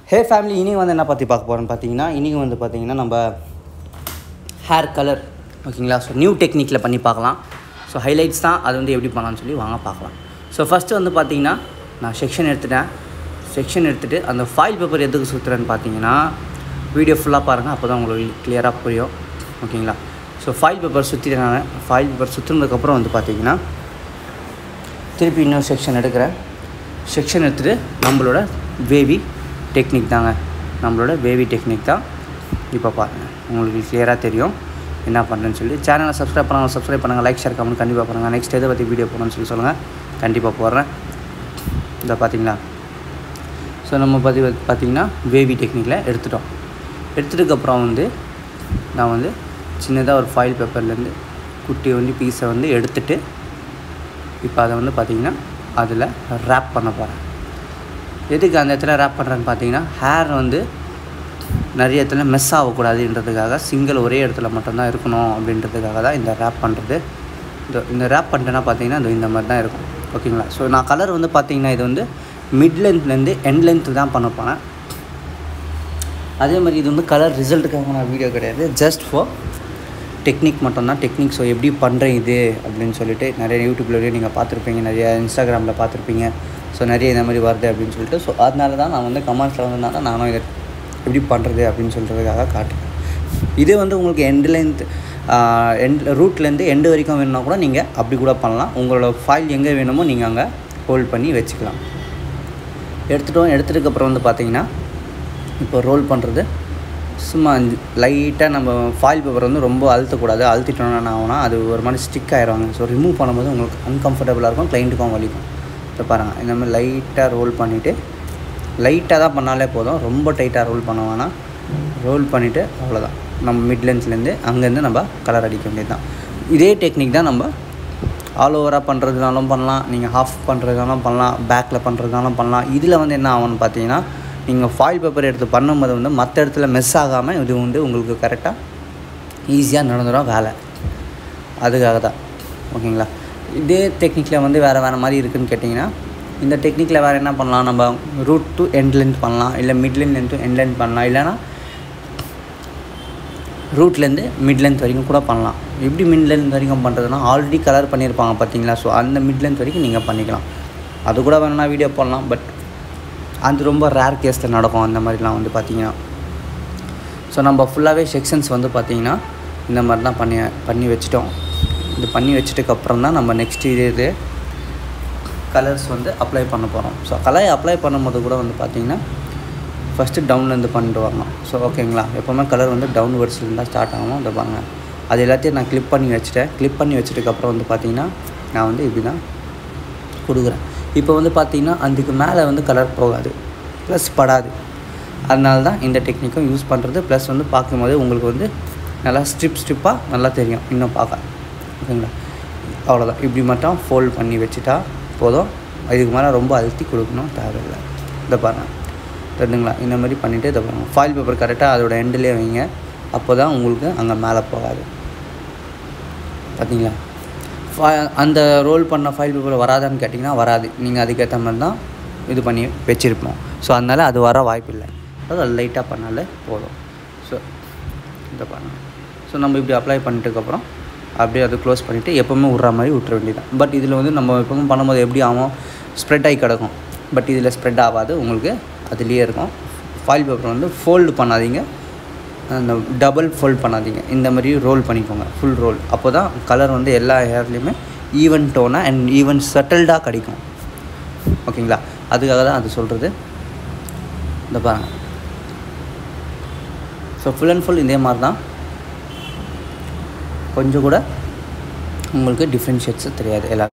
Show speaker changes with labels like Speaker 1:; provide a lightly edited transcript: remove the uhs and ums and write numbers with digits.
Speaker 1: ஹே family, இன்றைக்கி வந்து என்ன பற்றி பார்க்க போகிறோன்னு பார்த்தீங்கன்னா, இன்றைக்கி வந்து பார்த்தீங்கன்னா நம்ம ஹேர் கலர் ஓகேங்களா. ஸோ நியூ டெக்னிக்கில் பண்ணி பார்க்கலாம். ஸோ ஹைலைட்ஸ் தான், அது வந்து எப்படி பண்ணலான்னு சொல்லி வாங்க பார்க்கலாம். ஸோ ஃபஸ்ட்டு வந்து பார்த்தீங்கன்னா நான் செக்ஷன் எடுத்துகிட்டு அந்த ஃபாயில் பேப்பர் எதுக்கு சுற்றுறேன்னு பார்த்தீங்கன்னா, வீடியோ ஃபுல்லாக பாருங்கள், அப்போ தான் உங்களுக்கு கிளியராக புரியும் ஓகேங்களா. ஸோ ஃபாயில் பேப்பர் சுற்றிட்டேன். ஃபாயில் பேப்பர் சுற்றுனதுக்கப்புறம் வந்து பார்த்தீங்கன்னா திருப்பி இன்னொரு செக்ஷன் எடுத்துகிட்டு நம்மளோட வேவி டெக்னிக் தாங்க, தான். இப்போ பாருங்கள், உங்களுக்கு கிளியராக தெரியும் என்ன பண்ணுறேன்னு சொல்லி. சேனலை சப்ஸ்கிரைப் பண்ணுங்கள், லைக் ஷேர் கமெண்ட் கண்டிப்பாக பண்ணுங்கள். நெக்ஸ்ட் எதை பற்றி வீடியோ போடணும்னு சொல்லி சொல்லுங்கள், கண்டிப்பாக போடுறேன். இதை பார்த்தீங்களா. ஸோ நம்ம பார்த்திங்கன்னா வேவி டெக்னிக்கில் எடுத்துட்டதுக்கப்புறம் வந்து நான் வந்து சின்னதாக ஒரு ஃபாயில் பேப்பர்லேருந்து குட்டி பீஸை வந்து எடுத்துகிட்டு இப்போ அதை வந்து பார்த்திங்கன்னா அதில் ரேப் பண்ண போகிறேன். எதுக்கு அந்த இடத்துல ரேப் பண்ணுறேன்னு பார்த்தீங்கன்னா, ஹேர் வந்து நிறைய இடத்துல மெஸ் ஆகக்கூடாதுன்றதுக்காக, சிங்கிள் ஒரே இடத்துல மட்டும்தான் இருக்கணும் அப்படின்றதுக்காக தான் இந்த ரேப் பண்ணுறது. இந்த ரேப் பண்ணிட்டேன்னா பார்த்தீங்கன்னா இந்த மாதிரி தான் இருக்கும் ஓகேங்களா. ஸோ நான் கலர் வந்து பார்த்தீங்கன்னா இது வந்து மிட் லென்த்லேருந்து எண்ட் லென்த்து தான் பண்ண போனேன். அதே மாதிரி இது வந்து கலர் ரிசல்ட்டுக்காக நான் வீடியோ கிடையாது, ஜஸ்ட் ஃபார் டெக்னிக் மட்டும்தான். ஸோ எப்படி பண்ணுறேன் இது அப்படின்னு சொல்லிட்டு நிறைய யூடியூப்லேயே நீங்கள் பார்த்துருப்பீங்க, நிறைய இன்ஸ்டாகிராமில் பார்த்துருப்பீங்க. ஸோ நிறைய இந்த மாதிரி வருது அப்படின்னு சொல்லிட்டு, ஸோ அதனால தான் நான் வந்து கமெண்ட்ஸில் வந்ததுனால நானும் இதை எப்படி பண்ணுறது அப்படின்னு சொல்கிறதுக்காக காட்டுறேன். இதே வந்து உங்களுக்கு ரூட்லேருந்து எண்டு வரைக்கும் வேணும்னா கூட நீங்கள் அப்படி கூட பண்ணலாம். உங்களோட ஃபைல் எங்கே வேணுமோ நீங்கள் அங்கே ஹோல்ட் பண்ணி வச்சுக்கலாம். எடுத்துட்டதுக்கப்புறம் வந்து பார்த்தீங்கன்னா இப்போ ரோல் பண்ணுறது சும்மா லைட்டாக நம்ம ஃபாயில் பேப்பர் வந்து ரொம்ப அழுத்தக்கூடாது. அழுத்திட்டோன்னா என்ன ஆகும்னா அது ஒரு மாதிரி ஸ்டிக் ஆகிடுவாங்க. ஸோ ரிமூவ் பண்ணும்போது உங்களுக்கு அன்கம்ஃபர்டபுளாக இருக்கும், கிளைண்ட்டுக்கும் வலிக்கும். இப்போ பாருங்கள், இந்த மாதிரி லைட்டாக ரோல் பண்ணிவிட்டு, லைட்டாக தான் பண்ணாலே போதும், ரொம்ப டைட்டாக ரோல் பண்ண வேணாம். ரோல் பண்ணிவிட்டு அவ்வளோதான், நம்ம மிட் லென்ஸ்லேருந்து அங்கேருந்து நம்ம கலர் அடிக்க வேண்டியது தான். இதே டெக்னிக் தான் நம்ம ஆல் ஓவராக பண்ணுறதுனாலும் பண்ணலாம், நீங்கள் ஹாஃப் பண்ணுறதுனாலும் பண்ணலாம், பேக்கில் பண்ணுறதுனாலும் பண்ணலாம். இதில் வந்து என்ன ஆகும்னு பார்த்தீங்கன்னா, நீங்கள் ஃபாயில் பேப்பர் எடுத்து பண்ணும்போது வந்து மற்ற இடத்துல மிஸ் ஆகாமல் இது வந்து உங்களுக்கு கரெக்டாக ஈஸியாக நடந்துடும் வேலை. அதுக்காக தான் ஓகேங்களா. இதே டெக்னிக்கில் வந்து வேறு மாதிரி இருக்குதுன்னு கேட்டிங்கன்னா, இந்த டெக்னிக்கில் வேறு என்ன பண்ணலாம், நம்ம ரூட் டு எண்ட் லென்த் பண்ணலாம், இல்லை mid length to end length பண்ணலாம், இல்லைனா ரூட்லேருந்து மிட் லென்த் வரைக்கும் கூட பண்ணலாம். எப்படி மிட் லென்த் வரைக்கும் பண்ணுறதுனா, ஆல்ரெடி கலர் பண்ணியிருப்பாங்க பார்த்தீங்களா. ஸோ அந்த மிட் லென்த் வரைக்கும் நீங்கள் பண்ணிக்கலாம். அது கூட வேணும்னா வீடியோ பண்ணலாம், பட் அது ரொம்ப ரேர் கேஸில் நடக்கும் அந்த மாதிரிலாம் வந்து பார்த்திங்கன்னா. ஸோ நம்ம ஃபுல்லாகவே செக்ஷன்ஸ் வந்து பார்த்திங்கன்னா இந்த மாதிரி தான் பண்ணி வச்சுட்டோம். இது பண்ணி வச்சுட்டுக்கப்புறம் தான் நம்ம நெக்ஸ்ட்டு இது கலர்ஸ் வந்து அப்ளை பண்ண போகிறோம். ஸோ கலர் அப்ளை பண்ணும்போது கூட வந்து பார்த்திங்கன்னா ஃபஸ்ட்டு டவுன்லேருந்து பண்ணிட்டு வரணும். ஸோ ஓகேங்களா, எப்போவுமே கலர் வந்து டவுன்வர்ட்ஸ்லேருந்து தான் ஸ்டார்ட் ஆகும். இதை பாருங்க, அது எல்லாத்தையும் நான் கிளிப் பண்ணி வச்சுட்டுக்கப்புறம் வந்து பார்த்திங்கன்னா நான் வந்து இப்படி தான் கொடுக்குறேன். இப்போ வந்து பார்த்திங்கன்னா அதுக்கு மேலே வந்து கலர் போகாது, ப்ளஸ் படாது. அதனால தான் இந்த டெக்னிக்கும் யூஸ் பண்ணுறது. ப்ளஸ் வந்து பார்க்கும்போது உங்களுக்கு வந்து நல்லா ஸ்ட்ரிப்பாக நல்லா தெரியும் இன்னும் பார்க்க ஓகேங்களா. அவ்வளோதான், இப்படி மட்டும் ஃபோல்ட் பண்ணி வச்சுட்டா போதும். இதுக்கு மேலே ரொம்ப அழுத்தி கொடுக்கணும் தேவையில்லை. இதை பாருங்கள் தெரிஞ்சுங்களா, இந்த மாதிரி பண்ணிவிட்டு இதை பாருங்கள், ஃபாயில் பேப்பர் கரெக்டாக அதோட எண்டிலே வைங்க, அப்போ தான் உங்களுக்கு அங்கே மேலே போகாது. பார்த்தீங்களா, அந்த ரோல் பண்ண ஃபைல் பேப்பர் வராதான்னு கேட்டிங்கன்னா வராது. நீங்கள் அதுக்கேற்ற மாதிரி தான் இது பண்ணி வச்சுருப்போம். ஸோ அதனால் அது வர வாய்ப்பில்லை, அது லைட்டாக பண்ணாலே போதும். ஸோ இதை பாருங்கள். ஸோ நம்ம இப்படி அப்ளை பண்ணிட்டுக்கப்புறம் அப்படியே அதை க்ளோஸ் பண்ணிவிட்டு எப்போவுமே விட்ற மாதிரி விட்டுற வேண்டியதான். பட் இதில் வந்து நம்ம எப்போவுமே பண்ணும்போது எப்படி ஆகும், ஸ்ப்ரெட் ஆகி கிடக்கும். பட் இதில் ஸ்ப்ரெட் ஆகாது, உங்களுக்கு அதுலேயே இருக்கும். ஃபாயில் பேப்பர் வந்து ஃபோல்டு பண்ணாதீங்க, அந்த டபுள் ஃபோல்ட் பண்ணாதீங்க, இந்த மாதிரி ரோல் பண்ணிக்கோங்க, ஃபுல் ரோல். அப்போ தான் கலர் வந்து எல்லா ஹேர்லேயுமே ஈவன் டோனாக அண்ட் ஈவன் செட்டில்டாக கிடைக்கும் ஓகேங்களா. அதுக்காக தான் அது சொல்கிறது. இந்த பாருங்கள், ஸோ ஃபுல் அண்ட் ஃபுல் இதே மாதிரி தான். கொஞ்சம் கூட உங்களுக்கு டிஃப்ரென்ஷியேட்ஸு தெரியாது எல்லா